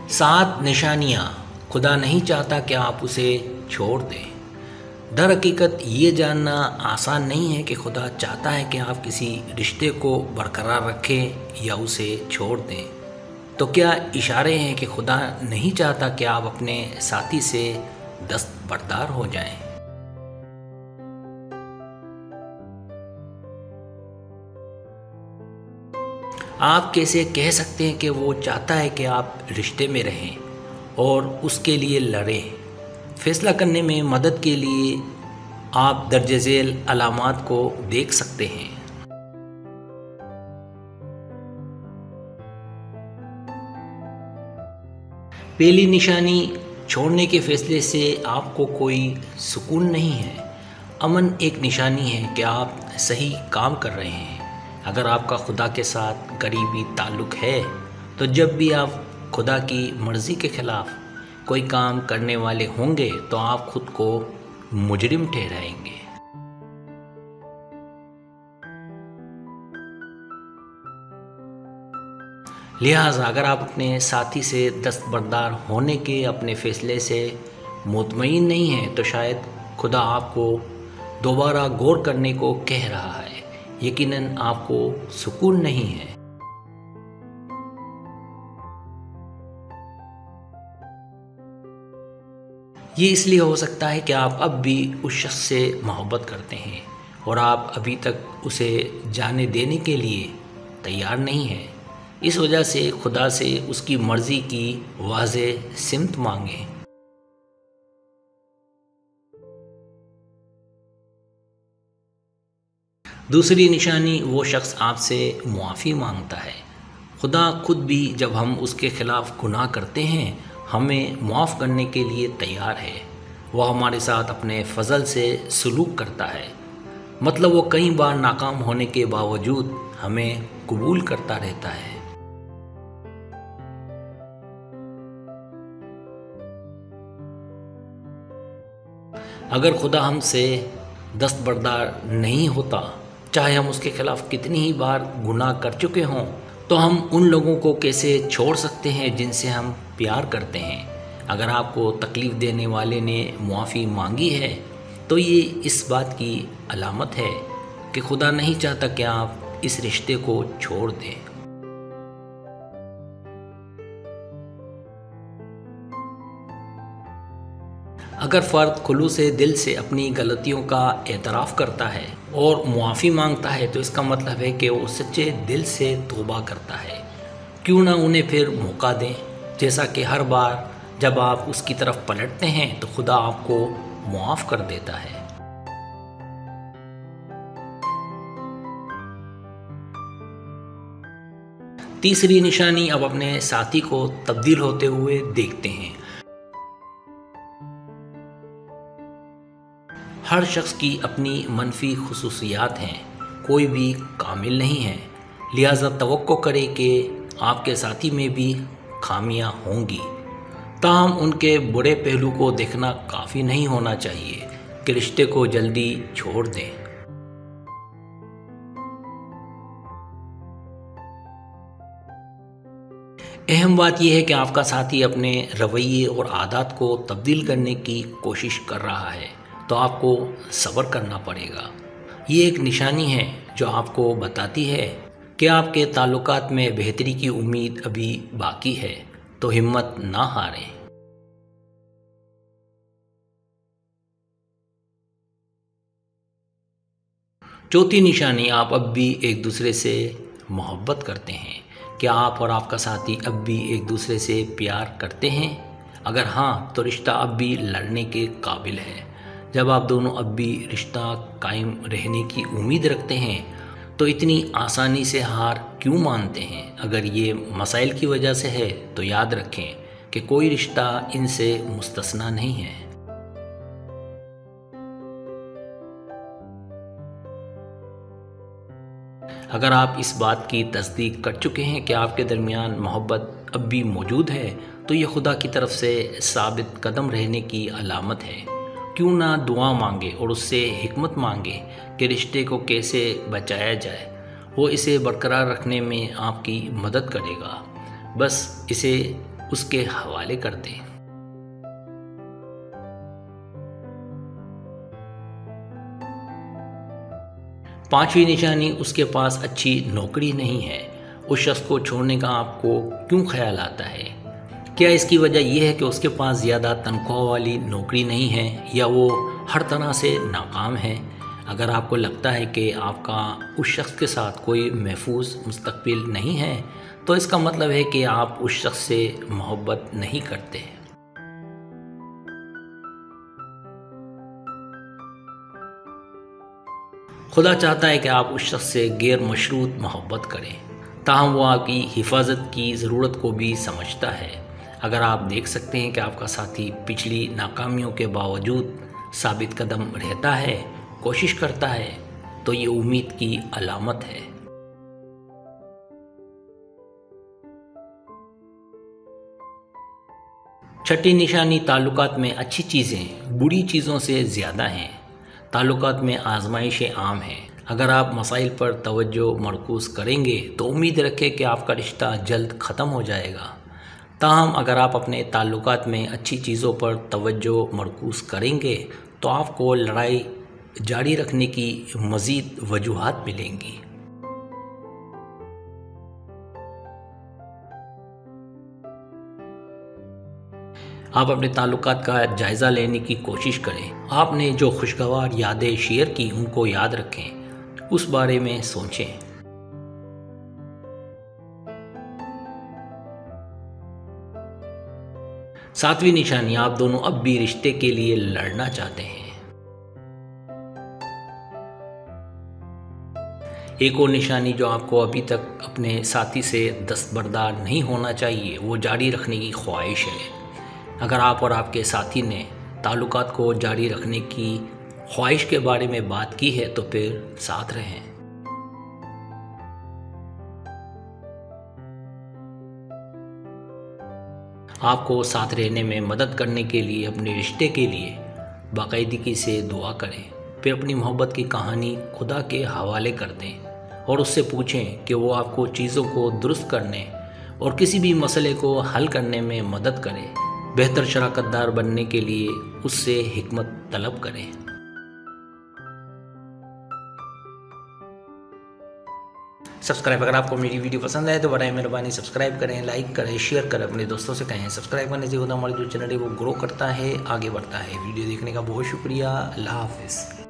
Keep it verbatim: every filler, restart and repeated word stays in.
सात निशानियाँ खुदा नहीं चाहता कि आप उसे छोड़ दें। दर हकीकत ये जानना आसान नहीं है कि खुदा चाहता है कि आप किसी रिश्ते को बरकरार रखें या उसे छोड़ दें। तो क्या इशारे हैं कि खुदा नहीं चाहता कि आप अपने साथी से दस्तबरदार हो जाएं? आप कैसे कह सकते हैं कि वो चाहता है कि आप रिश्ते में रहें और उसके लिए लड़ें? फैसला करने में मदद के लिए आप दर्ज झेल अलामात को देख सकते हैं। पहली निशानी, छोड़ने के फैसले से आपको कोई सुकून नहीं है। अमन एक निशानी है कि आप सही काम कर रहे हैं। अगर आपका खुदा के साथ करीबी ताल्लुक़ है तो जब भी आप खुदा की मर्ज़ी के ख़िलाफ़ कोई काम करने वाले होंगे तो आप खुद को मुजरिम ठहराएंगे। लिहाजा अगर आप अपने साथी से दस्तबरदार होने के अपने फ़ैसले से मुतमईन नहीं हैं तो शायद खुदा आपको दोबारा गौर करने को कह रहा है। यकीनन आपको सुकून नहीं है। ये इसलिए हो सकता है कि आप अब भी उस शख्स से मोहब्बत करते हैं और आप अभी तक उसे जाने देने के लिए तैयार नहीं हैं। इस वजह से खुदा से उसकी मर्ज़ी की वाज़ेह सिमत मांगें। दूसरी निशानी, वो शख्स आपसे मुआफ़ी मांगता है। खुदा खुद भी जब हम उसके ख़िलाफ़ गुनाह करते हैं हमें मुआफ़ करने के लिए तैयार है। वह हमारे साथ अपने फ़ज़ल से सलूक करता है, मतलब वो कई बार नाकाम होने के बावजूद हमें कबूल करता रहता है। अगर खुदा हमसे दस्तबरदार नहीं होता, चाहे हम उसके ख़िलाफ़ कितनी ही बार गुनाह कर चुके हों, तो हम उन लोगों को कैसे छोड़ सकते हैं जिनसे हम प्यार करते हैं। अगर आपको तकलीफ़ देने वाले ने मुआफ़ी मांगी है तो ये इस बात की अलामत है कि खुदा नहीं चाहता कि आप इस रिश्ते को छोड़ दें। अगर फ़र्द खुलूस से दिल से अपनी गलतियों का एतराफ़ करता है और मुआफ़ी मांगता है तो इसका मतलब है कि वो सच्चे दिल से तौबा करता है। क्यों ना उन्हें फिर मौका दें, जैसा कि हर बार जब आप उसकी तरफ पलटते हैं तो खुदा आपको मुआफ़ कर देता है। तीसरी निशानी, अब अपने साथी को तब्दील होते हुए देखते हैं। हर शख्स की अपनी मनफी खुसूसियात हैं, कोई भी कामिल नहीं है। लिहाजा तवक्को करें कि आपके साथी में भी खामियां होंगी। ताहम उनके बुरे पहलू को देखना काफ़ी नहीं होना चाहिए कि रिश्ते को जल्दी छोड़ दें। अहम बात यह है कि आपका साथी अपने रवैये और आदत को तब्दील करने की कोशिश कर रहा है तो आपको सब्र करना पड़ेगा। ये एक निशानी है जो आपको बताती है कि आपके ताल्लुकात में बेहतरी की उम्मीद अभी बाकी है, तो हिम्मत ना हारें। चौथी निशानी, आप अब भी एक दूसरे से मोहब्बत करते हैं। क्या आप और आपका साथी अब भी एक दूसरे से प्यार करते हैं? अगर हाँ, तो रिश्ता अब भी लड़ने के काबिल है। जब आप दोनों अब भी रिश्ता कायम रहने की उम्मीद रखते हैं तो इतनी आसानी से हार क्यों मानते हैं? अगर ये मसाइल की वजह से है तो याद रखें कि कोई रिश्ता इनसे मुस्तस्ना नहीं है। अगर आप इस बात की तस्दीक कर चुके हैं कि आपके दरमियान मोहब्बत अब भी मौजूद है तो ये खुदा की तरफ से साबित कदम रहने की अलामत है। क्यों ना दुआ मांगे और उससे हिकमत मांगे कि रिश्ते को कैसे बचाया जाए। वो इसे बरकरार रखने में आपकी मदद करेगा। बस इसे उसके हवाले कर दें। पांचवी निशानी, उसके पास अच्छी नौकरी नहीं है। उस शख्स को छोड़ने का आपको क्यों ख्याल आता है? क्या इसकी वजह यह है कि उसके पास ज़्यादा तनख्वाह वाली नौकरी नहीं है या वो हर तरह से नाकाम है? अगर आपको लगता है कि आपका उस शख्स के साथ कोई महफूज मुस्तकबिल नहीं है तो इसका मतलब है कि आप उस शख्स से मोहब्बत नहीं करते। खुदा चाहता है कि आप उस शख्स से गैर मशरूत मोहब्बत करें, ताहम वो आपकी हिफाजत की ज़रूरत को भी समझता है। अगर आप देख सकते हैं कि आपका साथी पिछली नाकामियों के बावजूद साबित कदम रहता है, कोशिश करता है, तो ये उम्मीद की अलामत है। छठी निशानी, ताल्लुकात में अच्छी चीज़ें बुरी चीज़ों से ज़्यादा हैं। ताल्लुकात में आजमाइशें आम हैं। अगर आप मसाइल पर तवज्जो मरकूज़ करेंगे तो उम्मीद रखें कि आपका रिश्ता जल्द ख़त्म हो जाएगा। ताहम अगर आप अपने ताल्लुकात में अच्छी चीज़ों पर तवज्जो मरकूज़ करेंगे तो आपको लड़ाई जारी रखने की मज़ीद वजूहात मिलेंगी। आप अपने ताल्लुकात का जायज़ा लेने की कोशिश करें। आपने जो खुशगवार यादें शेयर की उनको याद रखें, उस बारे में सोचें। सातवीं निशानी, आप दोनों अब भी रिश्ते के लिए लड़ना चाहते हैं। एक और निशानी जो आपको अभी तक अपने साथी से दस्तबरदार नहीं होना चाहिए, वो जारी रखने की ख्वाहिश है। अगर आप और आपके साथी ने ताल्लुकात को जारी रखने की ख्वाहिश के बारे में बात की है तो फिर साथ रहें। आपको साथ रहने में मदद करने के लिए अपने रिश्ते के लिए बाकायदगी से दुआ करें, फिर अपनी मोहब्बत की कहानी खुदा के हवाले कर दें और उससे पूछें कि वो आपको चीज़ों को दुरुस्त करने और किसी भी मसले को हल करने में मदद करे। बेहतर शराकतदार बनने के लिए उससे हिकमत तलब करें। सब्सक्राइब, अगर आपको मेरी वीडियो पसंद आए तो बराए मेहरबानी सब्सक्राइब करें, लाइक करें, शेयर करें, अपने दोस्तों से कहें। सब्सक्राइब करने से होता हमारा जो चैनल है वो ग्रो करता है, आगे बढ़ता है। वीडियो देखने का बहुत शुक्रिया। अल्लाह हाफिज़।